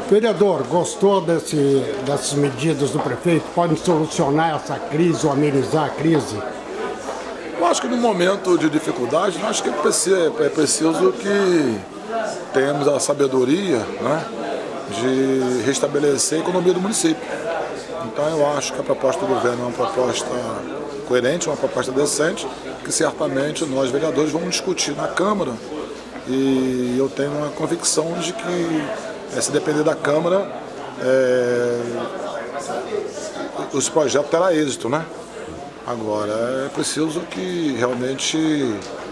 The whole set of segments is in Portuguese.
Vereador, gostou dessas medidas do prefeito? Podem solucionar essa crise ou amenizar a crise? Eu acho que no momento de dificuldade, eu acho que é preciso que tenhamos a sabedoria, né, de restabelecer a economia do município. Então eu acho que a proposta do governo é uma proposta coerente, uma proposta decente, que certamente nós vereadores vamos discutir na Câmara, e eu tenho uma convicção de que, se depender da Câmara, os projetos terão êxito, né? Agora, é preciso que realmente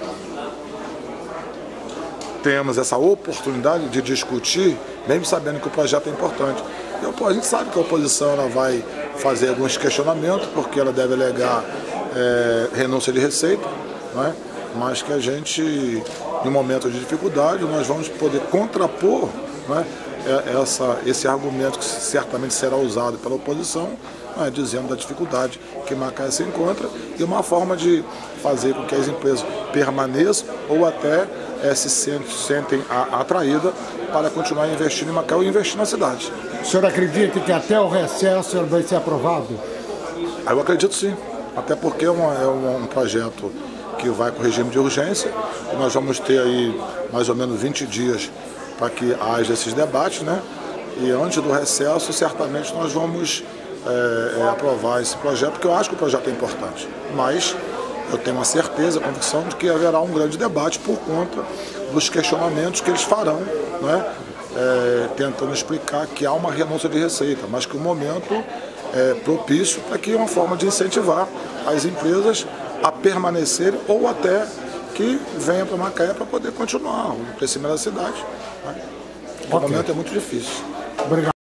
tenhamos essa oportunidade de discutir, mesmo sabendo que o projeto é importante. A gente sabe que a oposição ela vai fazer alguns questionamentos, porque ela deve alegar renúncia de receita, né? Mas que a gente, em momento de dificuldade, nós vamos poder contrapor, né, esse argumento que certamente será usado pela oposição, né, dizendo da dificuldade que Macaé se encontra, e uma forma de fazer com que as empresas permaneçam ou até se sentem atraídas para continuar investindo em Macaé ou investir na cidade. O senhor acredita que até o recesso vai ser aprovado? Eu acredito sim, até porque é um projeto que vai com regime de urgência, e nós vamos ter aí mais ou menos 20 dias para que haja esses debates, né? E antes do recesso, certamente nós vamos aprovar esse projeto, porque eu acho que o projeto é importante, mas eu tenho uma certeza, a convicção de que haverá um grande debate por conta dos questionamentos que eles farão, né? Tentando explicar que há uma renúncia de receita, mas que o momento é propício para que uma forma de incentivar as empresas a permanecerem ou até que venham para Macaé para poder continuar o crescimento da cidade, né? O momento é muito difícil. Obrigado.